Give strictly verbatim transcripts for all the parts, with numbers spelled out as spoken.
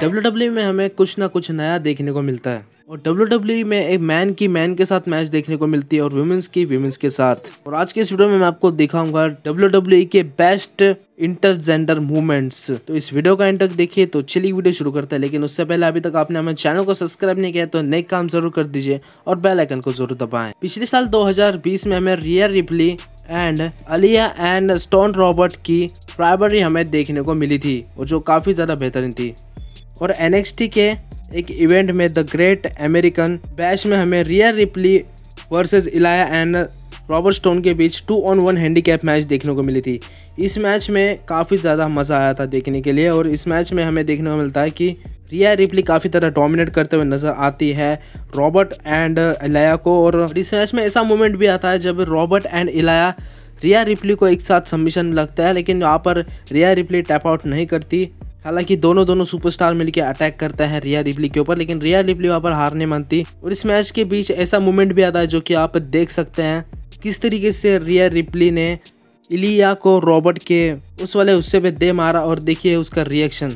W W E में हमें कुछ ना कुछ नया देखने को मिलता है और डब्ल्यू डब्ल्यू ई में एक मैन की मैन के साथ मैच देखने को मिलती है और वुमेन्स की वुमेन्स के साथ। और आज के इस वीडियो में मैं आपको दिखाऊंगा डब्ल्यू डब्ल्यू ई के बेस्ट इंटरजेंडर मूवमेंट्स। तो इस वीडियो का एंड तक देखिए। तो चलिए वीडियो शुरू करते हैं, लेकिन उससे पहले अभी तक आपने हमारे चैनल को सब्सक्राइब नहीं किया तो नेक काम जरूर कर दीजिए और बेल आइकन को जरूर दबाएं। पिछले साल दो हज़ार बीस में हमें Rhea Ripley and Aliyah and Stone Robert की राइवलरी हमें देखने को मिली थी और जो काफी ज्यादा बेहतरीन थी। और एन एक्स टी के एक इवेंट में द ग्रेट अमेरिकन बैश में हमें Rhea Ripley versus Aliyah and Robert Stone के बीच two on one handicap match देखने को मिली थी। इस मैच में काफ़ी ज़्यादा मज़ा आया था देखने के लिए और इस मैच में हमें देखने को मिलता है कि रिया रिप्ली काफ़ी तरह डोमिनेट करते हुए नज़र आती है रॉबर्ट एंड इलाया को। और इस मैच में ऐसा मोमेंट भी आता है जब Robert and Aliyah Rhea Ripley को एक साथ सबमिशन लगता है, लेकिन यहाँ पर रिया रिप्ली टैप आउट नहीं करती। हालांकि दोनों दोनों सुपरस्टार मिलकर अटैक करते हैं रिया रिप्ली के ऊपर, लेकिन रिया रिप्ली वहाँ पर हार नहीं मानती। और इस मैच के बीच ऐसा मोमेंट भी आता है जो कि आप देख सकते हैं किस तरीके से रिया रिप्ली ने इलिया को रॉबर्ट के उस वाले हिस्से पे दे मारा और देखिए उसका रिएक्शन।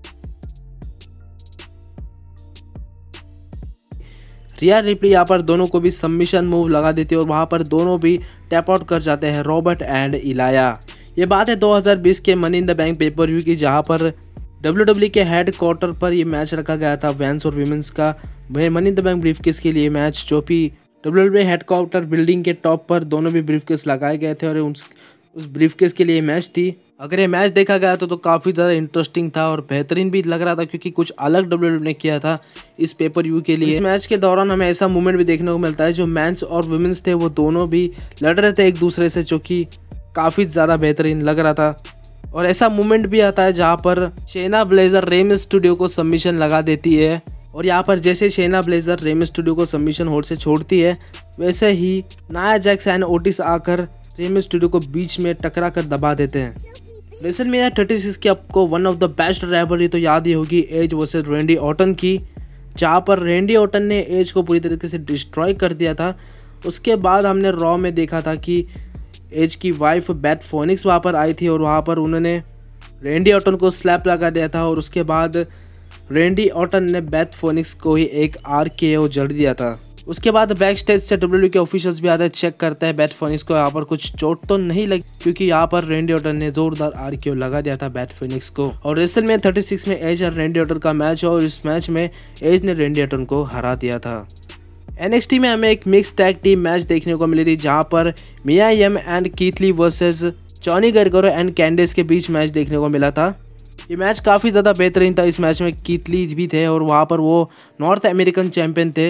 रिया रिप्ली यहाँ पर दोनों को भी सबमिशन मूव लगा देती है और वहाँ पर दोनों भी टैप आउट कर जाते हैं रॉबर्ट एंड इलाया। ये बात है दो हज़ार बीस के money in the bank pay per view की, जहाँ पर डब्ल्यू डब्ल्यू के हेड क्वार्टर पर ये मैच रखा गया था वैंस और विमेंस का money in the bank briefcase के लिए मैच, जो कि W W headquarter building के टॉप पर दोनों भी ब्रीफकेस लगाए गए थे और उस उस ब्रीफकेस के लिए मैच थी। अगर ये मैच देखा गया तो, तो काफ़ी ज़्यादा इंटरेस्टिंग था और बेहतरीन भी लग रहा था क्योंकि कुछ अलग डब्ल्यू डब्ल्यू ने किया था इस पेपर व्यू के लिए। इस मैच के दौरान हमें ऐसा मूवमेंट भी देखने को मिलता है जो मेंस और वुमेन्स थे वो दोनों भी लड़ रहे थे एक दूसरे से, जो कि काफ़ी ज़्यादा बेहतरीन लग रहा था। और ऐसा मूवमेंट भी आता है जहाँ पर शेना ब्लेजर रे मिस्टीरियो को सबमिशन लगा देती है और यहाँ पर जैसे शेना ब्लेजर रे मिस्टीरियो को सबमिशन होल्ड से छोड़ती है, वैसे ही नाया जैक्स एंड ओटिस आकर रे मिस्टीरियो को बीच में टकरा कर दबा देते हैं। रेसलमेनिया छत्तीस की आपको one of the best rivalry तो याद ही होगी एज वर्सेस रैंडी ऑर्टन की, जहाँ पर रैंडी ऑर्टन ने एज को पूरी तरीके से डिस्ट्रॉय कर दिया था। उसके बाद हमने रॉ में देखा था कि एज की वाइफ बेथ फोनिक्स वहाँ पर आई थी और वहाँ पर उन्होंने रैंडी ऑर्टन को स्लैप लगा दिया था और उसके बाद रैंडी ऑर्टन ने बेथ फोनिक्स को ही एक आर के ओ जड़ दिया था। उसके बाद बैक स्टेज से डब्ल्यू डब्ल्यू के ऑफिशियल्स भी आते हैं, चेक करते हैं बेथ फोनिक्स को यहाँ पर कुछ चोट तो नहीं लगी, क्योंकि यहाँ पर रैंडी ऑर्टन ने जोरदार आर के ओ लगा दिया था बेथ फोनिक्स को। और रेसलमेनिया छत्तीस में एज और रैंडी ऑर्टन का मैच और इस मैच में एज ने रैंडी ऑर्टन को हरा दिया था। एन एक्स टी में हमें एक मिक्स टैग टीम मैच देखने को मिली थी, जहां पर Mia Yim and Keith Lee versus Johnny Gargano and Candice के बीच मैच देखने को मिला था। ये मैच काफ़ी ज़्यादा बेहतरीन था। इस मैच में कीथ ली भी थे और वहां पर वो नॉर्थ अमेरिकन चैंपियन थे।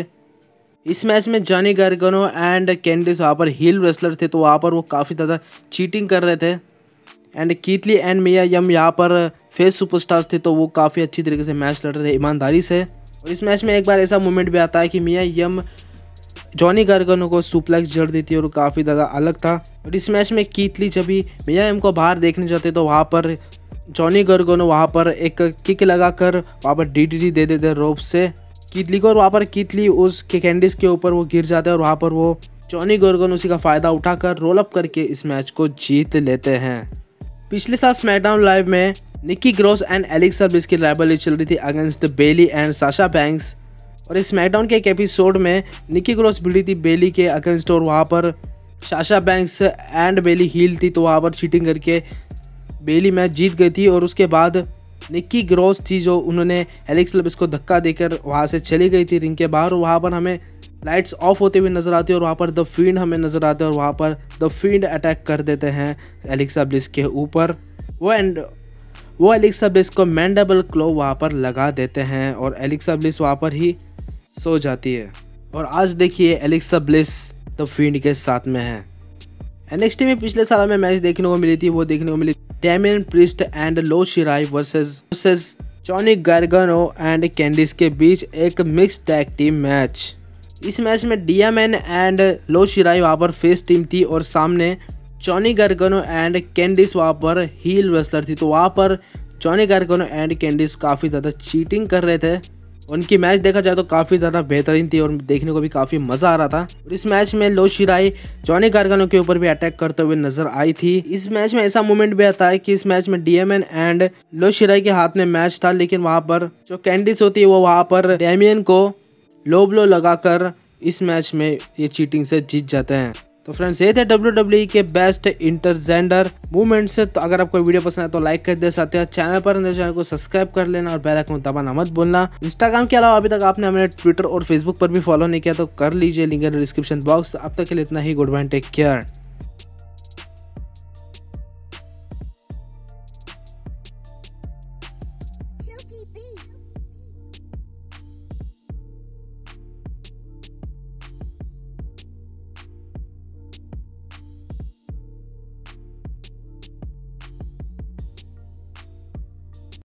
इस मैच में जॉनी गार्गनो एंड कैंडिस वहाँ पर हील रेसलर थे, तो वहाँ पर वो काफ़ी ज़्यादा चीटिंग कर रहे थे। And Keith Lee and Mia Yim यहाँ पर फेस सुपरस्टार्स थे, तो वो काफ़ी अच्छी तरीके से मैच लड़ रहे थे ईमानदारी से। और इस मैच में एक बार ऐसा मोमेंट भी आता है कि मिया यम जॉनी गार्गनो को सुप्लेक्स जड़ देती है और काफ़ी ज़्यादा अलग था। और इस मैच में कीथ ली जब भी मिया यम को बाहर देखने जाते तो वहाँ पर जॉनी गार्गनो वहाँ पर एक किक लगाकर वहाँ पर डी डी डी दे देते रोप से कीथ ली को, और वहाँ पर कीथ ली उस कैंडिस के ऊपर वो गिर जाते हैं और वहाँ पर वो जॉनी गार्गनो उसी का फ़ायदा उठाकर रोल अप करके इस मैच को जीत लेते हैं। पिछले साल स्मैकडाउन लाइव में Nikki Cross and Alexa Bliss की राइवलरी चल रही थी against Bayley and Sasha Banks. और इस स्मैकडाउन के एक एपिसोड में निक्की क्रॉस भिड़ी थी बेली के अगेंस्ट और वहाँ पर Sasha Banks and Bayley heel थी, तो वहाँ पर चीटिंग करके बेली मैच जीत गई थी। और उसके बाद निक्की क्रॉस थी जो उन्होंने एलेक्सा ब्लिस को धक्का देकर वहाँ से चली गई थी रिंग के बाहर और वहाँ पर हमें लाइट्स ऑफ होते हुए नजर आती है और वहाँ पर द फील्ड हमें नजर आते हैं और वहाँ पर द फील्ड अटैक कर देते हैं एलेक्सा ब्लिस के ऊपर। वो एंड वो एलेक्सा ब्लिस को मैंडेबल क्लो वहाँ पर लगा देते हैं और एलेक्सा ब्लिस वहाँ पर ही सो जाती है। और आज देखिए एलेक्सा ब्लिस द फील्ड के साथ में है। एन एक्स टी में पिछले साल में मैच देखने को मिली थी, वो देखने को मिली Damian Priest and Io Shirai versus versus Johnny Gargano and Candice के बीच एक मिक्स टैग टीम मैच। इस मैच में डियामैन एंड लो शिराई वहाँ पर फेस टीम थी और सामने जॉनी गार्गनो एंड कैंडिस वहाँ पर हील रेसलर थी, तो वहाँ पर जॉनी गार्गनो एंड कैंडिस काफ़ी ज़्यादा चीटिंग कर रहे थे उनकी मैच देखा जाए तो काफ़ी ज़्यादा बेहतरीन थी और देखने को भी काफ़ी मज़ा आ रहा था। और इस मैच में लो शिराई जॉनी गार्गानो के ऊपर भी अटैक करते हुए नजर आई थी। इस मैच में ऐसा मोमेंट भी आता है कि इस मैच में डीएमएन एंड लो शिराई के हाथ में मैच था, लेकिन वहाँ पर जो कैंडिस होती है वो वहाँ पर डैमियन को लो ब्लो लगाकर इस मैच में ये चीटिंग से जीत जाते हैं। तो फ्रेंड्स ये थे डब्ल्यू डब्ल्यू ई के बेस्ट इंटरजेंडर मूवमेंट से। तो अगर आपको वीडियो पसंद है तो लाइक कर दे, साथ ही चैनल पर चैनल को सब्सक्राइब कर लेना और बेल आइकन दबाना मत भूलना। इंस्टाग्राम के अलावा अभी तक आपने हमें ट्विटर और फेसबुक पर भी फॉलो नहीं किया तो कर लीजिए, लिंक है डिस्क्रिप्शन बॉक्स। अब तक के लिए इतना ही, गुड बाय, टेक केयर।